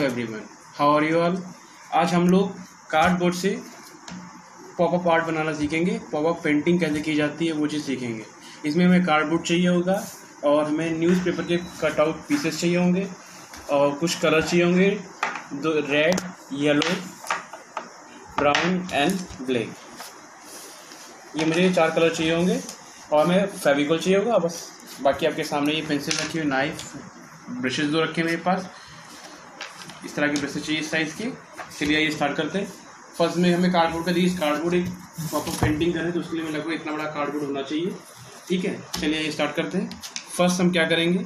Everyone, how are you all. आज हम लोग कार्डबोर्ड से पॉपअप आर्ट बनाना सीखेंगे। पॉपअप पेंटिंग कैसे की जाती है वो चीज़ सीखेंगे। इसमें हमें कार्डबोर्ड चाहिए होगा और हमें न्यूज़पेपर के कटआउट पीसेस चाहिए होंगे और कुछ कलर चाहिए होंगे, दो red, yellow, brown and black. ये मुझे 4 कलर चाहिए होंगे और हमें फेविकॉल चाहिए होगा बस। बाकी आपके सामने ये पेंसिल रखी हुई, नाइफ, ब्रशेस दो रखे मेरे पास। इस तरह की ब्रशेस चाहिए इस साइज़ की। चलिए ये स्टार्ट करते हैं। फर्स्ट में हमें कार्डबोर्ड का चाहिए। कार्डबोर्ड एक प्रॉपर पेंटिंग करें तो उसके लिए हमें लगभग इतना बड़ा कार्डबोर्ड होना चाहिए। ठीक है, चलिए ये स्टार्ट करते हैं। फर्स्ट हम क्या करेंगे,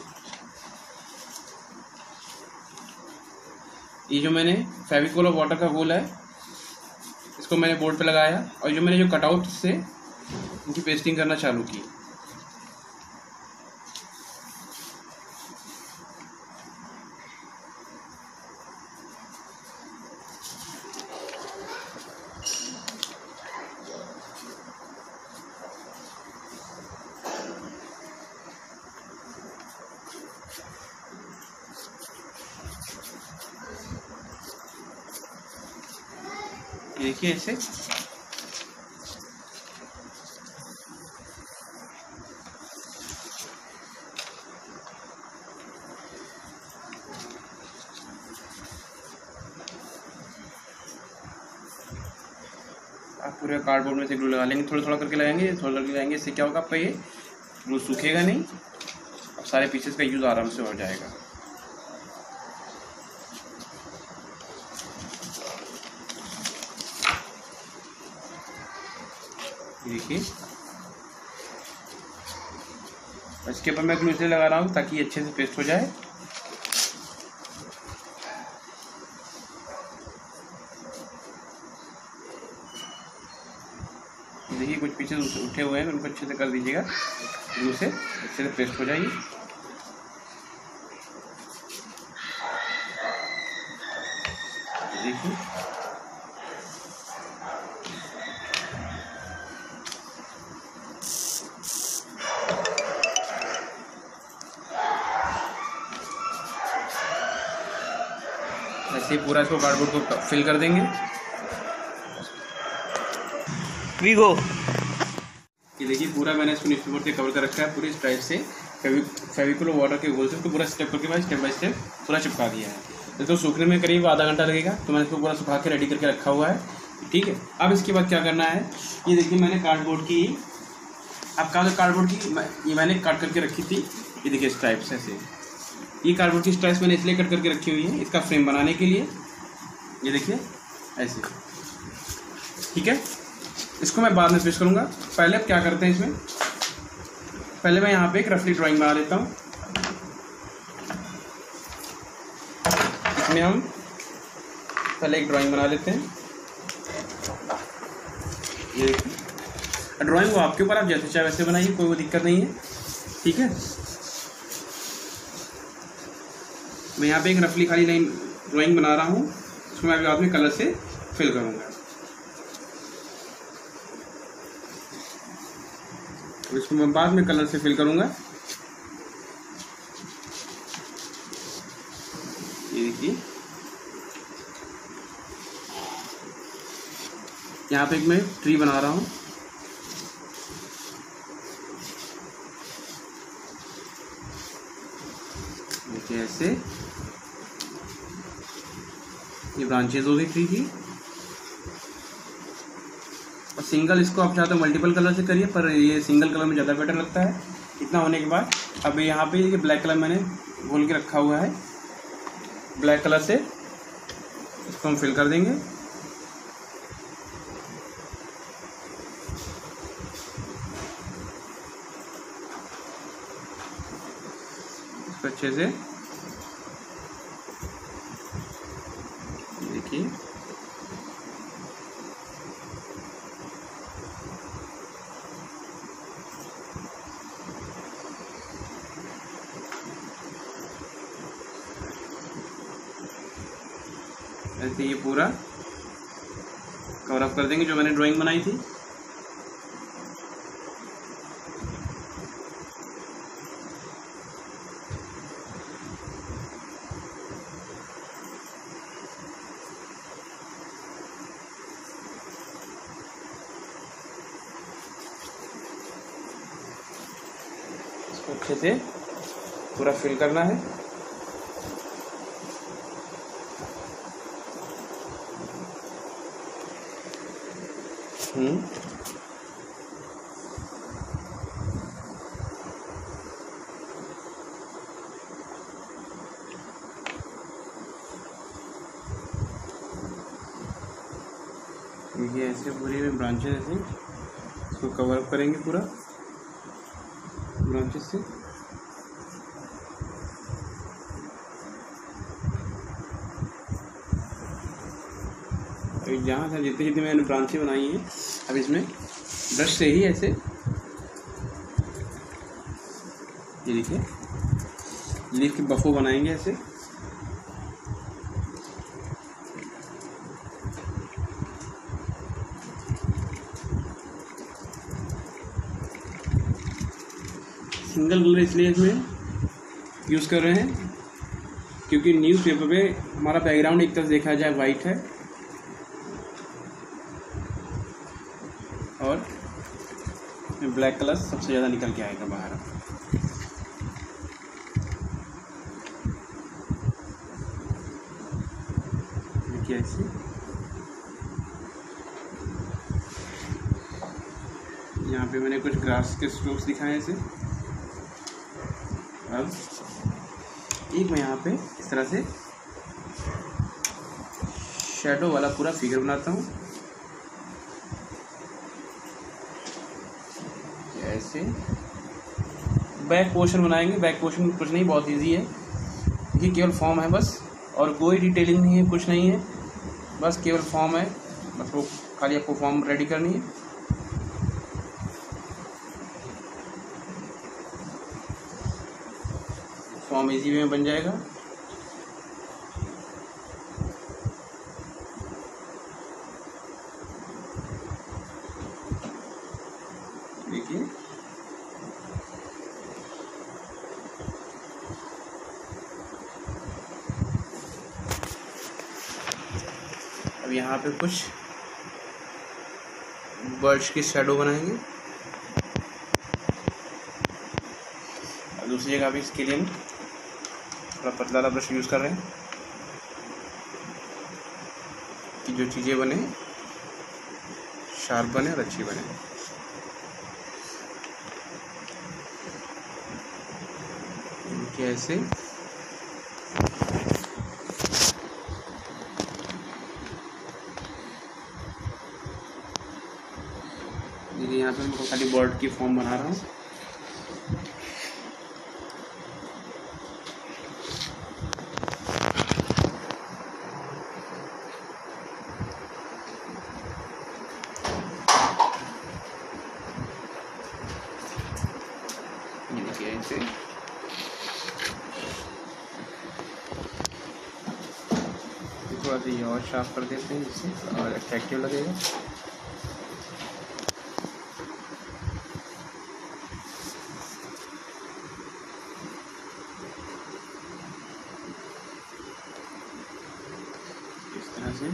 ये जो मैंने फेविकॉल और वाटर का घोल है इसको मैंने बोर्ड पे लगाया और जो मैंने कटआउट से इनकी पेस्टिंग करना चालू की। देखिए ऐसे आप पूरे कार्डबोर्ड में से ग्लू लगा लेंगे। थोड़ा थोड़ा करके लगाएंगे, थोड़ा करके लगाएंगे। इससे क्या होगा, आपका ये ग्लू सूखेगा नहीं और सारे पीसेस का यूज़ आराम से हो जाएगा। देखिए इसके ऊपर मैं ग्लू इसलिए लगा रहा हूँ ताकि अच्छे से पेस्ट हो जाए। देखिए कुछ पीछे उठे हुए हैं, उनको अच्छे से कर दीजिएगा ग्लू से, अच्छे से पेस्ट हो जाएगी। देखिए ऐसे पूरा इसको कार्डबोर्ड को फिल कर देंगे। वीगो ये देखिए पूरा मैंने इसको न्यूज़पेपर से कवर कर रखा है। पूरे इस टाइप से फेविकॉल और वाटर के घोल से इसको पूरा स्टेप बाय स्टेप पूरा चिपका दिया है। इसको सूखने में करीब आधा घंटा लगेगा, तो मैंने इसको पूरा सुखा के रेडी करके रखा हुआ है। ठीक है, अब इसके बाद क्या करना है, ये देखिए मैंने कार्डबोर्ड की, अब कार्डबोर्ड की ये मैंने कट करके रखी थी। ये देखिए इस टाइप से ऐसे, ये कार्डबोर्ड की स्ट्राइप्स मैंने इसलिए कट करके रखी हुई है इसका फ्रेम बनाने के लिए। ये देखिए ऐसे, ठीक है। इसको मैं बाद में पेश करूँगा। पहले अब क्या करते हैं, इसमें पहले मैं यहाँ पे एक रफली ड्राइंग बना लेता हूँ। इसमें हम पहले एक ड्राइंग बना लेते हैं। ये ड्राइंग वो आपके ऊपर, आप जैसे चाहे वैसे बनाइए, कोई वो दिक्कत नहीं है। ठीक है, मैं यहाँ पे एक रफली खाली लाइन ड्राइंग बना रहा हूँ। इसको मैं अभी बाद में कलर से फिल करूँगा। इसको मैं बाद में कलर से फिल करूँगा। ये देखिए यहाँ पे एक मैं ट्री बना रहा हूँ। देखिए ऐसे ये ब्रांचेज हो गई ट्री की। और सिंगल, इसको आप चाहते हो मल्टीपल कलर से करिए, पर ये सिंगल कलर में ज़्यादा बेटर लगता है। इतना होने के बाद अब यहाँ पे ये ब्लैक कलर मैंने घोल के रखा हुआ है, ब्लैक कलर से इसको हम फिल कर देंगे। इसको अच्छे से देखिए ऐसे ये पूरा कवर अप कर देंगे जो मैंने ड्राइंग बनाई थी। अच्छे से पूरा फिल करना है। देखिए ऐसे पूरी में ब्रांचेस ऐसे इसको कवर अप करेंगे पूरा ब्रांचेस से। अभी जहाँ से जितनी जितनी मैंने ब्रांचें बनाई हैं अब इसमें ब्रश से ही ऐसे ये देखिए लीफ के बफो बनाएंगे ऐसे। सिंगल कलर इसलिए इसमें यूज़ कर रहे हैं क्योंकि न्यूज़पेपर पे हमारा बैकग्राउंड एक तरफ देखा जाए वाइट है और ब्लैक कलर सबसे ज़्यादा निकल के आएगा बाहर। देखिए ऐसे यहाँ पे मैंने कुछ ग्रास के स्ट्रोक्स दिखाए ऐसे। अब एक मैं यहाँ पे इस तरह से शैडो वाला पूरा फिगर बनाता हूँ ऐसे। बैक पोर्शन बनाएंगे। बैक पोर्शन कुछ नहीं, बहुत इजी है, ये केवल फॉर्म है बस और कोई डिटेलिंग नहीं है, कुछ नहीं है, बस केवल फॉर्म है। बस वो खाली आपको फॉर्म रेडी करनी है। फॉर्म इजी वे में बन जाएगा। देखिए अब यहाँ पे कुछ बर्ड्स की शैडो बनाएंगे। और दूसरी जगह भी इसके लिए हम थोड़ा पतला वाला ब्रश यूज़ कर रहे हैं कि जो चीज़ें बने शार्प बने और अच्छी बने। ऐसे देखिए यहाँ पे मैं खाली बर्ड की फॉर्म बना रहा हूँ। देखिए ऐसे थोड़ा सा ये और शार्प कर देते हैं जिससे और अट्रैक्टिव लगेगा। इस तरह से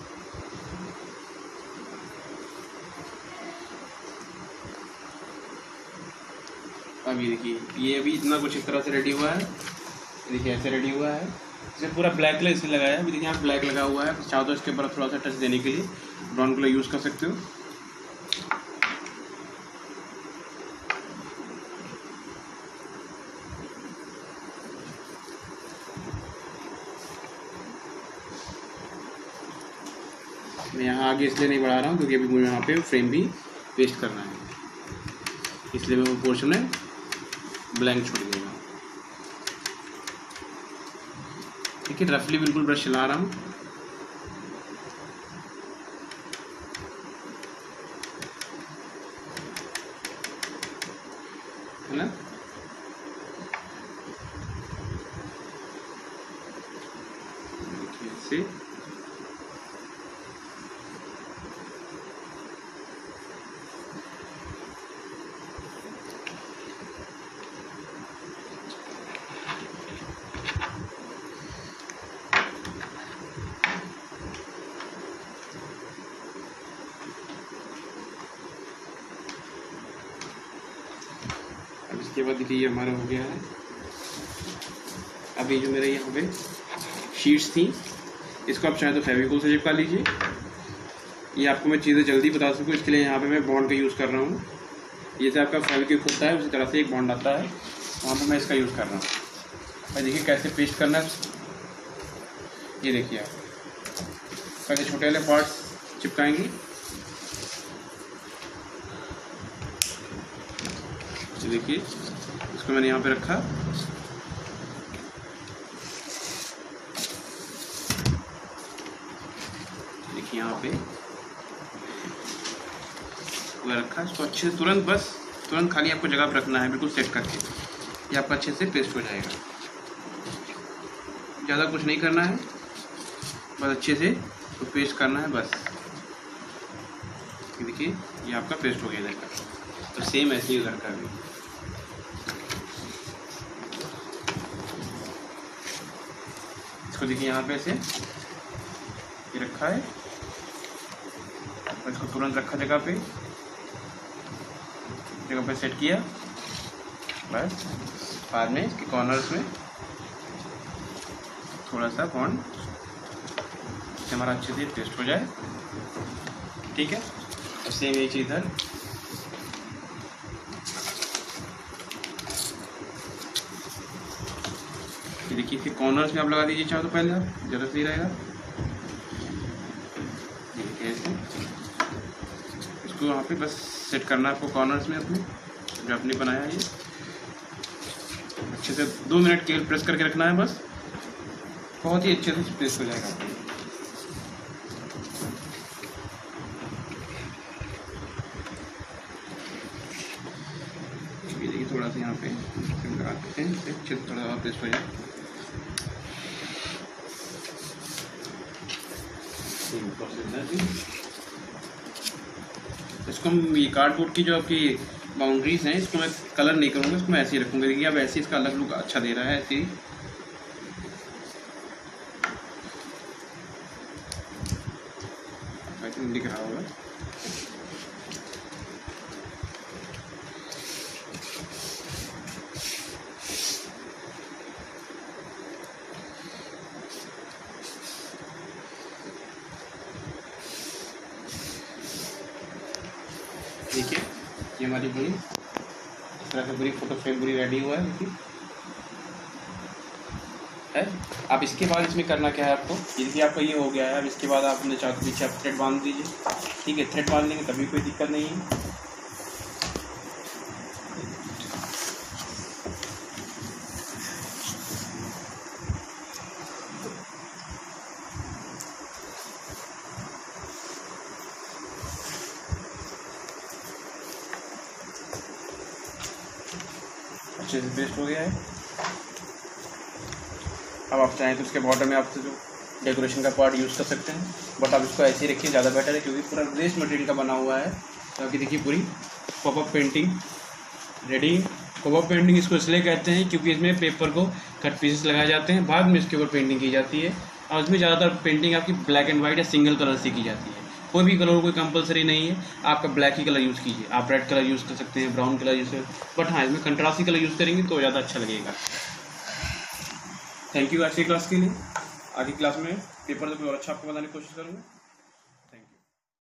अभी देखिए ये अभी इतना कुछ इस तरह से रेडी हुआ है। देखिए ऐसे रेडी हुआ है। इसे पूरा ब्लैक कलर इसलिए लगाया है। अभी देखिए यहाँ ब्लैक लगा हुआ है, चाहो तो इसके ऊपर थोड़ा सा टच देने के लिए ब्राउन कलर यूज़ कर सकते हो। मैं यहाँ आगे इसलिए नहीं बढ़ा रहा हूँ क्योंकि अभी मुझे यहाँ पे फ्रेम भी पेस्ट करना है, इसलिए मैं वो पोर्शन में ब्लैंक छोड़ दूँगा। ठीक है, रफली बिल्कुल ब्रश चला रहा हूँ। है ना, से इसके बाद देखिए ये हमारा हो गया है। अब ये जो मेरे यहाँ पे शीट्स थी, इसको आप चाहे तो फेविकोल से चिपका लीजिए। ये आपको मैं चीज़ें जल्दी बता सकूँ, इसके लिए यहाँ पे मैं बॉन्ड का यूज़ कर रहा हूँ। जैसे आपका फेविक्विक होता है उसी तरह से एक बॉन्ड आता है, वहाँ पर मैं इसका यूज़ कर रहा हूँ। और देखिए कैसे पेस्ट करना है, ये देखिए आप पहले छोटे वाले पार्ट्स चिपकाएंगे। देखिए इसको मैंने यहाँ पे रखा, देखिए यहाँ पे वो रखा। इसको अच्छे से तुरंत खाली आपको जगह पर रखना है, बिल्कुल सेट करके। ये आपका अच्छे से पेस्ट हो जाएगा। ज़्यादा कुछ नहीं करना है, बस अच्छे से तो पेस्ट करना है बस। देखिए ये आपका पेस्ट हो गया इधर का। तो सेम ऐसे ही उधर का भी। इसको देखिए यहाँ पे ऐसे ये रखा है, इसको तुरंत रखा जगह पे सेट किया। बस बाद में इसके कॉर्नर्स में थोड़ा सा बॉन्ड से हमारा अच्छे से पेस्ट हो जाए। ठीक है, और सेम ये चीज़ इधर। देखिए फिर कॉर्नर्स में आप लगा दीजिए, चाहो तो पहले आप ज़्यादा सही रहेगा। देखिए ऐसे इसको वहाँ पे बस सेट करना है आपको कॉर्नर्स में अपने, जो आपने बनाया है। ये अच्छे से 2 मिनट केवल प्रेस करके रखना है बस, बहुत ही अच्छे से प्रेस हो जाएगा। देखिए थोड़ा सा यहाँ पे लगा देते हैं, अच्छे से थोड़ा और प्रेस हो जाए। इसको हम ये कार्डबोर्ड की जो आपकी बाउंड्रीज हैं, इसको मैं कलर नहीं करूँगा, इसको मैं ऐसे ही रखूँगा। देखिए अब ऐसे इसका अलग लुक अच्छा दे रहा है, ऐसे ही। दिख रहा होगा। देखिए ये हमारी पूरी इस तरह से पूरी फोटो फ्रेम पूरी रेडी हुआ है। देखिए है। अब इसके बाद इसमें करना क्या है आपको, देखिए आपका ये हो गया है। अब इसके बाद आपने चाहे तो पीछे आप थ्रेड बांध दीजिए। ठीक है, थ्रेड बांधने में कभी कोई दिक्कत नहीं है। अच्छे से पेस्ट हो गया है। अब आप चाहें तो उसके बॉर्डर में आप जो डेकोरेशन का पार्ट यूज़ कर सकते हैं, बट आप इसको ऐसे ही रखिए, ज़्यादा बेटर है, क्योंकि पूरा वेस्ट मटेरियल का बना हुआ है। तो अभी देखिए पूरी popup painting ready. Popup painting इसको इसलिए कहते हैं क्योंकि इसमें पेपर को कट पीसेस लगाए जाते हैं, बाद में इसके ऊपर पेंटिंग की जाती है। और इसमें ज़्यादातर पेंटिंग आपकी ब्लैक एंड वाइट या सिंगल कलर से की जाती है। कोई भी कलर कोई कंपलसरी नहीं है, आपका ब्लैक ही कलर यूज़ कीजिए। आप रेड कलर यूज़ कर सकते हैं, ब्राउन कलर यूज़ कर, बट हाँ इसमें कंट्रास्टी कलर यूज़ करेंगे तो ज़्यादा अच्छा लगेगा। थैंक यू आज की क्लास के लिए। आगे क्लास में पेपर तो और अच्छा आपको बताने की कोशिश करूँगा।